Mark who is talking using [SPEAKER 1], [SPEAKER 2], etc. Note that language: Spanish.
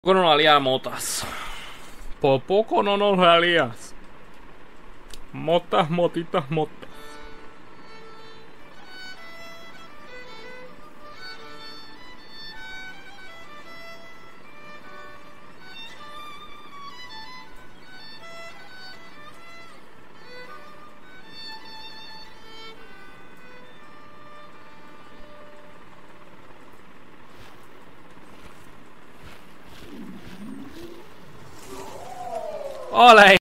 [SPEAKER 1] Poco no la lías motas. Por poco no nos la lías. Motas, motitas, motas. Hola.